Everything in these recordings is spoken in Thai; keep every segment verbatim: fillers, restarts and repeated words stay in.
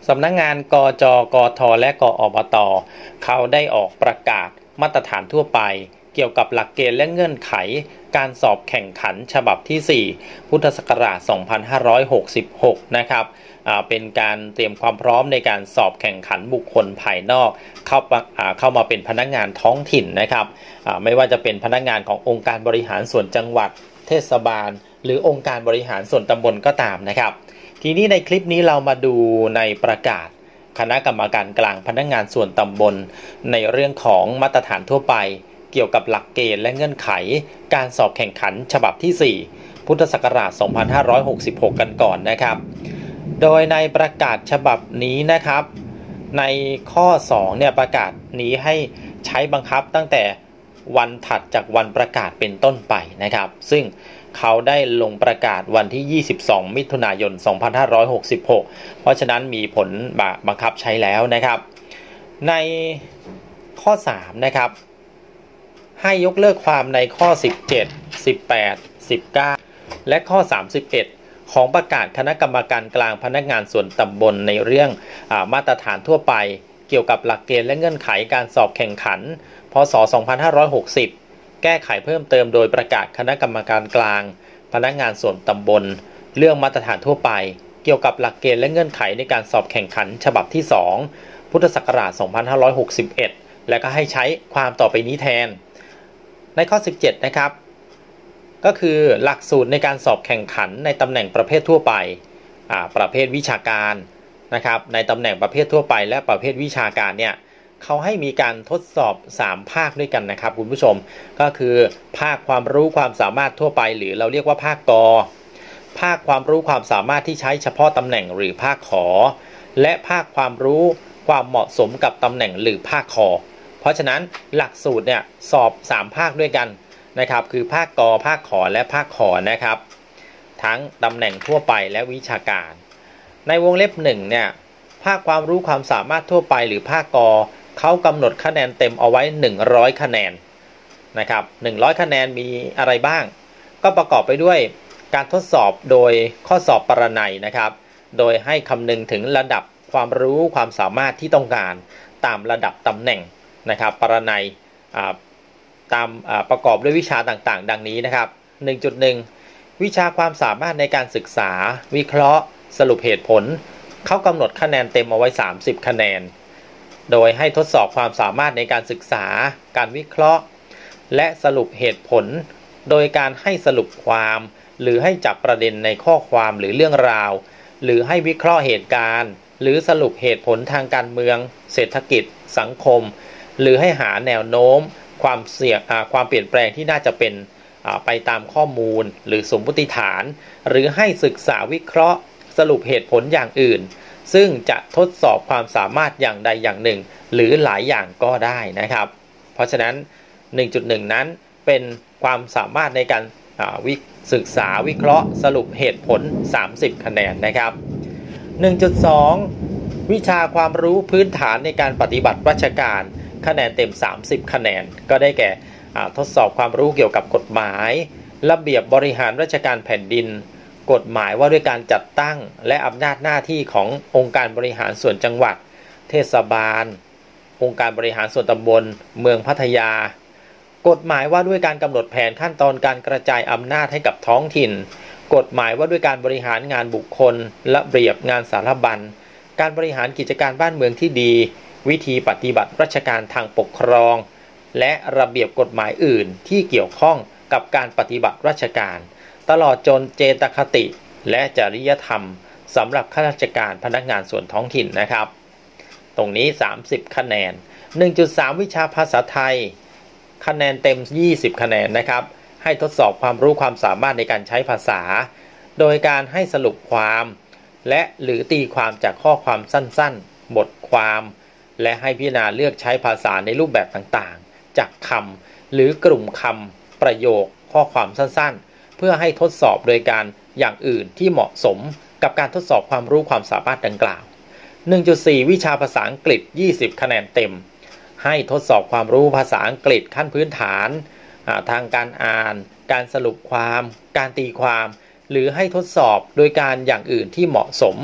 สำนักงานกจกทและกอบตเขาได้ออกประกาศมาตรฐานทั่วไปเกี่ยวกับหลักเกณฑ์และเงื่อนไขการสอบแข่งขันฉบับที่สี่พุทธศักราชสองพันห้าร้อยหกสิบหกนะครับเป็นการเตรียมความพร้อมในการสอบแข่งขันบุคคลภายนอกเข้าเข้ามาเป็นพนักงานท้องถิ่นนะครับไม่ว่าจะเป็นพนักงานขององค์การบริหารส่วนจังหวัดเทศบาลหรือองค์การบริหารส่วนตำบลก็ตามนะครับทีนี้ในคลิปนี้เรามาดูในประกาศคณะกรรมการกลางพนักงานส่วนตำบลในเรื่องของมาตรฐานทั่วไปเกี่ยวกับหลักเกณฑ์และเงื่อนไขการสอบแข่งขันฉบับที่สี่พุทธศักราชสองพันห้าร้อยหกสิบหกกันก่อนนะครับโดยในประกาศฉบับนี้นะครับในข้อสองเนี่ยประกาศนี้ให้ใช้บังคับตั้งแต่วันถัดจากวันประกาศเป็นต้นไปนะครับซึ่งเขาได้ลงประกาศวันที่ยี่สิบสองมิถุนายนสองพันห้าร้อยหกสิบหกเพราะฉะนั้นมีผลบังคับใช้แล้วนะครับในข้อสามนะครับให้ยกเลิกความในข้อสิบเจ็ด สิบแปด สิบเก้าและข้อสามสิบเอ็ดของประกาศคณะกรรมการกลางพนักงานส่วนตำบลในเรื่องอามาตรฐานทั่วไปเกี่ยวกับหลักเกณฑ์และเงื่อนไขการสอบแข่งขันพ.ศ. สองพันห้าร้อยหกสิบแก้ไขเพิ่มเติมโดยประกาศคณะกรรมการกลางพนักงานส่วนตำบลเรื่องมาตรฐานทั่วไปเกี่ยวกับหลักเกณฑ์และเงื่อนไขในการสอบแข่งขันฉบับที่สองพุทธศักราชสองพันห้าร้อยหกสิบเอ็ดและก็ให้ใช้ความต่อไปนี้แทนในข้อสิบเจ็ดนะครับก็คือหลักสูตรในการสอบแข่งขันในตำแหน่งประเภททั่วไปประเภทวิชาการนะครับในตำแหน่งประเภททั่วไปและประเภทวิชาการเนี่ยเขาให้มีการทดสอบสามภาคด้วยกันนะครับคุณผู้ชมก็คือภาคความรู้ความสามารถทั่วไปหรือเราเรียกว่าภาคกภาคความรู้ความสามารถที่ใช้เฉพาะตำแหน่งหรือภาคขอและภาคความรู้ความเหมาะสมกับตำแหน่งหรือภาคคอเพราะฉะนั้นหลักสูตรเนี่ยสอบสามภาคด้วยกันนะครับคือภาคกภาคขอและภาคขอนะครับทั้งตำแหน่งทั่วไปและวิชาการในวงเล็บหนึ่งเนี่ยภาคความรู้ความสามารถทั่วไปหรือภาคกเขากำหนดคะแนนเต็มเอาไว้หนึ่งร้อยคะแนนนะครับหนึ่งร้อยคะแนนมีอะไรบ้างก็ประกอบไปด้วยการทดสอบโดยข้อสอบปรนัยนะครับโดยให้คำนึงถึงระดับความรู้ความสามารถที่ต้องการตามระดับตำแหน่งนะครับปรนัยตามประกอบด้วยวิชาต่างๆดังนี้นะครับ หนึ่งจุดหนึ่ง วิชาความสามารถในการศึกษาวิเคราะห์สรุปเหตุผลเขากำหนดคะแนนเต็มเอาไว้สามสิบคะแนนโดยให้ทดสอบความสามารถในการศึกษาการวิเคราะห์และสรุปเหตุผลโดยการให้สรุปความหรือให้จับประเด็นในข้อความหรือเรื่องราวหรือให้วิเคราะห์เหตุการณ์หรือสรุปเหตุผลทางการเมืองเศรษฐกิจสังคมหรือให้หาแนวโน้มความเสี่ยงความเปลี่ยนแปลงที่น่าจะเป็นไปตามข้อมูลหรือสมมติฐานหรือให้ศึกษาวิเคราะห์สรุปเหตุผลอย่างอื่นซึ่งจะทดสอบความสามารถอย่างใดอย่างหนึ่งหรือหลายอย่างก็ได้นะครับเพราะฉะนั้น หนึ่งจุดหนึ่ง นั้นเป็นความสามารถในการวิศึกษาวิเคราะห์สรุปเหตุผลสามสิบคะแนนนะครับ หนึ่งจุดสอง วิชาความรู้พื้นฐานในการปฏิบัติราชการคะแนนเต็มสามสิบคะแนนก็ได้แก่ทดสอบความรู้เกี่ยวกับกฎหมายระเบียบบริหารราชการแผ่นดินกฎหมายว่าด้วยการจัดตั้งและอำนาจหน้าที่ขององค์การบริหารส่วนจังหวัดเทศบาลองค์การบริหารส่วนตำบลเมืองพัทยากฎหมายว่าด้วยการกำหนดแผนขั้นตอนการกระจายอำนาจให้กับท้องถิ่นกฎหมายว่าด้วยการบริหารงานบุคคลระเบียบงานสารบัญการบริหารกิจการบ้านเมืองที่ดีวิธีปฏิบัติราชการทางปกครองและระเบียบกฎหมายอื่นที่เกี่ยวข้องกับการปฏิบัติราชการตลอดจนเจตคติและจริยธรรมสำหรับข้าราชการพนักงานส่วนท้องถิ่นนะครับตรงนี้สามสิบคะแนน หนึ่งจุดสาม วิชาภาษาไทยคะแนนเต็มยี่สิบคะแนนนะครับให้ทดสอบความรู้ความสามารถในการใช้ภาษาโดยการให้สรุปความและหรือตีความจากข้อความสั้นๆบทความและให้พิจารณาเลือกใช้ภาษาในรูปแบบต่างๆจากคำหรือกลุ่มคำประโยคข้อความสั้นๆเพื่อให้ทดสอบโดยการอย่างอื่นที่เหมาะสมกับการทดสอบความรู้ความสามารถดังกล่าว หนึ่งจุดสี่ วิชาภาษาอังกฤษยี่สิบคะแนนเต็มให้ทดสอบความรู้ภาษาอังกฤษขั้นพื้นฐานทางการอ่านการสรุปความการตีความหรือให้ทดสอบโดยการอย่างอื่นที่เหมาะสม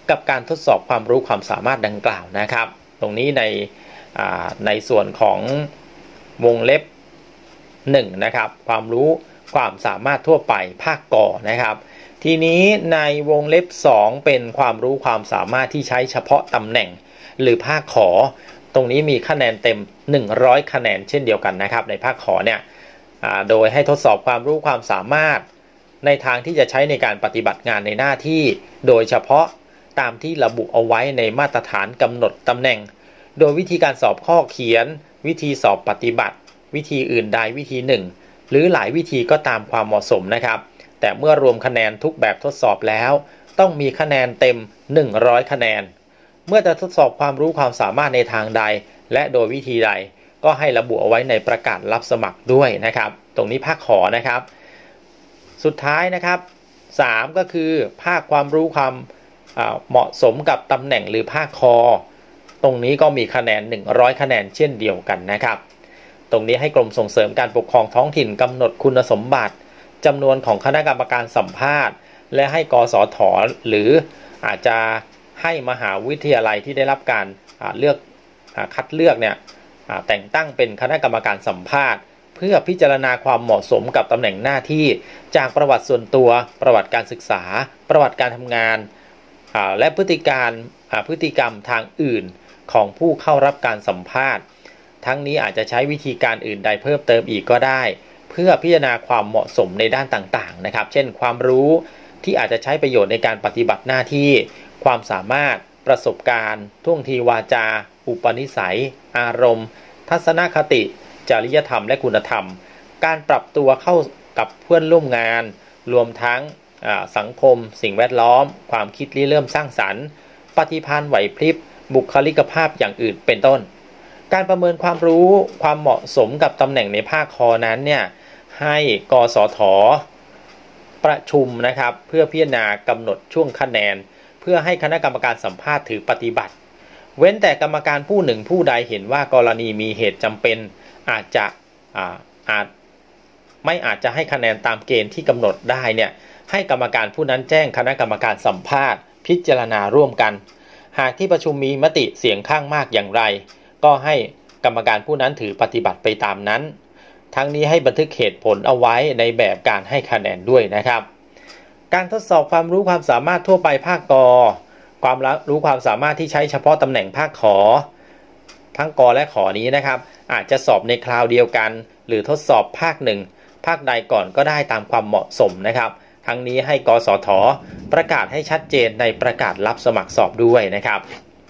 กับการทดสอบความรู้ความสามารถดังกล่าวนะครับตรงนี้ในในส่วนของวงเล็บหนึ่งนะครับความรู้ความสามารถทั่วไปภาคกนะครับทีนี้ในวงเล็บสองเป็นความรู้ความสามารถที่ใช้เฉพาะตำแหน่งหรือภาคขอตรงนี้มีคะแนนเต็มหนึ่งร้อยคะแนนเช่นเดียวกันนะครับในภาคขอเนี่ยโดยให้ทดสอบความรู้ความสามารถในทางที่จะใช้ในการปฏิบัติงานในหน้าที่โดยเฉพาะตามที่ระบุเอาไว้ในมาตรฐานกำหนดตำแหน่งโดยวิธีการสอบข้อเขียนวิธีสอบปฏิบัติวิธีอื่นใดวิธีหนึ่งหรือหลายวิธีก็ตามความเหมาะสมนะครับแต่เมื่อรวมคะแนนทุกแบบทดสอบแล้วต้องมีคะแนนเต็มหนึ่งร้อยคะแนนเมื่อจะทดสอบความรู้ความสามารถในทางใดและโดยวิธีใดก็ให้ระบุเอาไว้ในประกาศรับสมัครด้วยนะครับตรงนี้ภาคขอนะครับสุดท้ายนะครับสามก็คือภาคความรู้ความเหมาะสมกับตำแหน่งหรือภาคคอตรงนี้ก็มีคะแนนหนึ่งร้อยคะแนนเช่นเดียวกันนะครับตรงนี้ให้กรมส่งเสริมการปกครองท้องถิ่นกำหนดคุณสมบัติจำนวนของคณะกรรมการสัมภาษณ์และให้กสทหรืออาจจะให้มหาวิทยาลัยที่ได้รับการเลือกคัดเลือกเนี่ยแต่งตั้งเป็นคณะกรรมการสัมภาษณ์เพื่อพิจารณาความเหมาะสมกับตำแหน่งหน้าที่จากประวัติส่วนตัวประวัติการศึกษาประวัติการทำงานและพฤติการพฤติกรรมทางอื่นของผู้เข้ารับการสัมภาษณ์ทั้งนี้อาจจะใช้วิธีการอื่นใดเพิ่มเติมอีกก็ได้เพื่อพิจารณาความเหมาะสมในด้านต่างๆนะครับเช่นความรู้ที่อาจจะใช้ประโยชน์ในการปฏิบัติหน้าที่ความสามารถประสบการณ์ท่วงทีวาจาอุปนิสัยอารมณ์ทัศนคติจริยธรรมและคุณธรรมการปรับตัวเข้ากับเพื่อนร่วมงานรวมทั้งสังคมสิ่งแวดล้อมความคิดริเริ่มสร้างสรรค์ปฏิภาณไหวพริบบุคลิกภาพอย่างอื่นเป็นต้นการประเมินความรู้ความเหมาะสมกับตำแหน่งในภาคคอนั้นเนี่ยให้กสทประชุมนะครับเพื่อพิจารณากำหนดช่วงคะแนนเพื่อให้คณะกรรมการสัมภาษณ์ถือปฏิบัติเว้นแต่กรรมการผู้หนึ่งผู้ใดเห็นว่ากรณีมีเหตุจำเป็นอาจจะอาอาจไม่อาจจะให้คะแนนตามเกณฑ์ที่กำหนดได้เนี่ยให้กรรมการผู้นั้นแจ้งคณะกรรมการสัมภาษณ์พิจารณาร่วมกันหากที่ประชุมมีมติเสียงข้างมากอย่างไรก็ให้กรรมการผู้นั้นถือปฏิบัติไปตามนั้นทั้งนี้ให้บันทึกเหตุผลเอาไว้ในแบบการให้คะแนนด้วยนะครับการทดสอบความรู้ความสามารถทั่วไปภาคกความรู้ความสามารถที่ใช้เฉพาะตำแหน่งภาคขอทั้งกและขอนี้นะครับอาจจะสอบในคราวเดียวกันหรือทดสอบภาคหนึ่งภาคใดก่อนก็ได้ตามความเหมาะสมนะครับทั้งนี้ให้กสทประกาศให้ชัดเจนในประกาศรับสมัครสอบด้วยนะครับ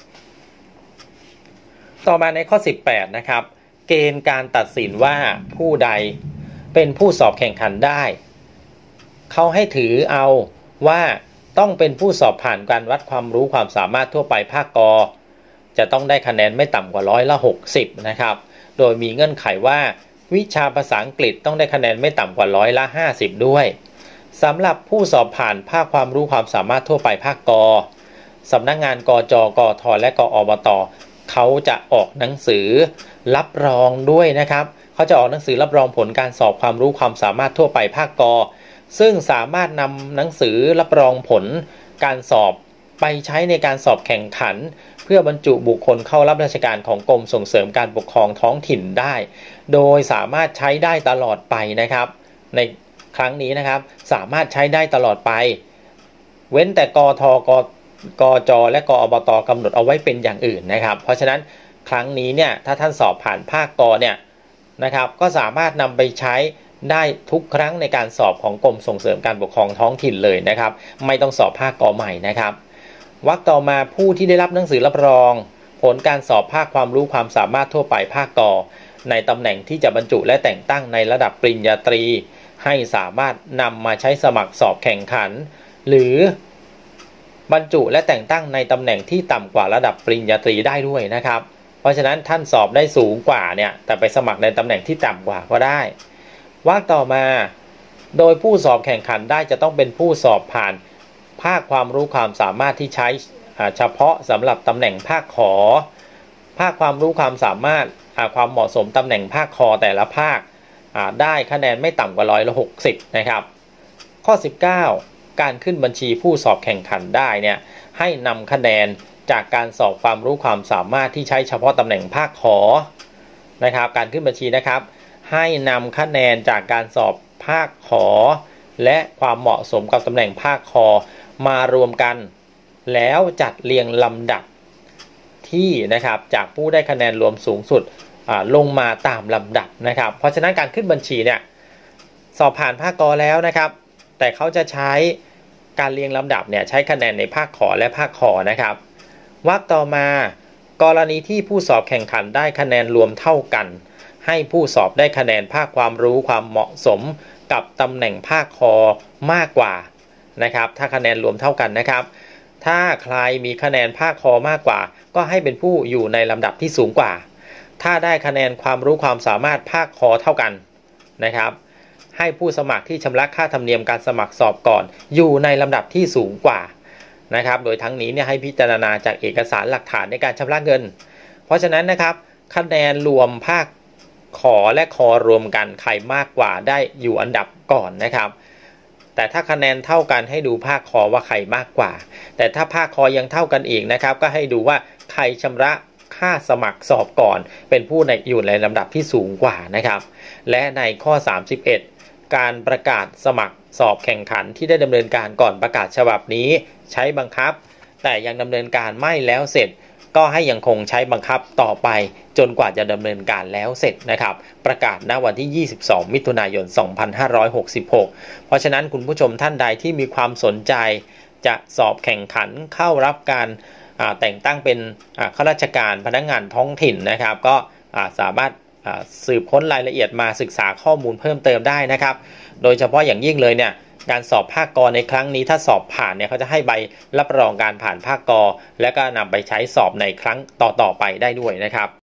ต่อมาในข้อสิบแปดนะครับเกณฑ์การตัดสินว่าผู้ใดเป็นผู้สอบแข่งขันได้เขาให้ถือเอาว่าต้องเป็นผู้สอบผ่านการวัดความรู้ความสามารถทั่วไปภาคกจะต้องได้คะแนนไม่ต่ำกว่าร้อยละหกสิบนะครับโดยมีเงื่อนไขว่าวิชาภาษาอังกฤษต้องได้คะแนนไม่ต่ำกว่าร้อยละห้าสิบด้วยสำหรับผู้สอบผ่านภาคความรู้ความสามารถทั่วไปภาคกสำนักงานกจกทและกอบตเขาจะออกหนังสือรับรองด้วยนะครับเขาจะออกหนังสือรับรองผลการสอบความรู้ความสามารถทั่วไปภาคกซึ่งสามารถนำหนังสือรับรองผลการสอบไปใช้ในการสอบแข่งขันเพื่อบรรจุบุคคลเข้ารับราชการของกรมส่งเสริมการปกครองท้องถิ่นได้โดยสามารถใช้ได้ตลอดไปนะครับในครั้งนี้นะครับสามารถใช้ได้ตลอดไปเว้นแต่กทกกจและกอบตกำหนดเอาไว้เป็นอย่างอื่นนะครับเพราะฉะนั้นครั้งนี้เนี่ยถ้าท่านสอบผ่านภาคกเนี่ยนะครับก็สามารถนำไปใช้ได้ทุกครั้งในการสอบของกรมส่งเสริมการปกครองท้องถิ่นเลยนะครับไม่ต้องสอบภาคกใหม่นะครับวรรคต่อมาผู้ที่ได้รับหนังสือรับรองผลการสอบภาคความรู้ความสามารถทั่วไปภาคกในตำแหน่งที่จะบรรจุและแต่งตั้งในระดับปริญญาตรีให้สามารถนำมาใช้สมัครสอบแข่งขันหรือบรรจุและแต่งตั้งในตำแหน่งที่ต่ำกว่าระดับปริญญาตรีได้ด้วยนะครับเพราะฉะนั้นท่านสอบได้สูงกว่าเนี่ยแต่ไปสมัครในตำแหน่งที่ต่ำกว่าก็ได้วรรคต่อมาโดยผู้สอบแข่งขันได้จะต้องเป็นผู้สอบผ่านภาคความรู้ความสามารถที่ใช้เฉพาะสำหรับตำแหน่งภาคขอภาคความรู้ความสามารถความเหมาะสมตำแหน่งภาคคอแต่ละภาคได้คะแนนไม่ต่ำกว่าร้อยละหกสิบนะครับข้อสิบเก้าการขึ้นบัญชีผู้สอบแข่งขันได้เนี่ยให้นำคะแนนจากการสอบความรู้ความสามารถที่ใช้เฉพาะตำแหน่งภาคขอนะครับการขึ้นบัญชีนะครับให้นำคะแนนจากการสอบภาคขอและความเหมาะสมกับตำแหน่งภาคคอมารวมกันแล้วจัดเรียงลำดับที่นะครับจากผู้ได้คะแนนรวมสูงสุดลงมาตามลำดับนะครับเพราะฉะนั้นการขึ้นบัญชีเนี่ยสอบผ่านภาคกอแล้วนะครับแต่เขาจะใช้การเรียงลำดับเนี่ยใช้คะแนนในภาคขอและภาคคอนะครับวรรคต่อมากรณีที่ผู้สอบแข่งขันได้คะแนนรวมเท่ากันให้ผู้สอบได้คะแนนภาคความรู้ความเหมาะสมกับตำแหน่งภาคคอมากกว่านะครับถ้าคะแนนรวมเท่ากันนะครับถ้าใครมีคะแนนภาคคอมากกว่าก็ให้เป็นผู้อยู่ในลำดับที่สูงกว่าถ้าได้คะแนนความรู้ความสามารถภาคคอเท่ากันนะครับให้ผู้สมัครที่ชำระค่าธรรมเนียมการสมัครสอบก่อนอยู่ในลำดับที่สูงกว่านะครับโดยทั้งนี้เนี่ยให้พิจารณาจากเอกสารหลักฐานในการชำระเงินเพราะฉะนั้นนะครับคะแนนรวมภาคขอและคอรวมกันใครมากกว่าได้อยู่อันดับก่อนนะครับแต่ถ้าคะแนนเท่ากันให้ดูภาคคอว่าใครมากกว่าแต่ถ้าภาคคอยังเท่ากันอีกนะครับก็ให้ดูว่าใครชำระค่าสมัครสอบก่อนเป็นผู้ในอยู่ในลำดับที่สูงกว่านะครับและในข้อสามสิบเอ็ดการประกาศสมัครสอบแข่งขันที่ได้ดำเนินการก่อนประกาศฉบับนี้ใช้บังคับแต่ยังดำเนินการไม่แล้วเสร็จก็ให้ยังคงใช้บังคับต่อไปจนกว่าจะดำเนินการแล้วเสร็จนะครับประกาศณวันที่ยี่สิบสองมิถุนายนสองพันห้าร้อยหกสิบหกเพราะฉะนั้นคุณผู้ชมท่านใดที่มีความสนใจจะสอบแข่งขันเข้ารับการแต่งตั้งเป็นข้าราชการพนักงานท้องถิ่นนะครับก็สามารถสืบค้นรายละเอียดมาศึกษาข้อมูลเพิ่มเติมได้นะครับโดยเฉพาะอย่างยิ่งเลยเนี่ยการสอบภาคกในครั้งนี้ถ้าสอบผ่านเนี่ยเขาจะให้ใบรับรองการผ่านภาคกและก็นำไปใช้สอบในครั้งต่อๆไปได้ด้วยนะครับ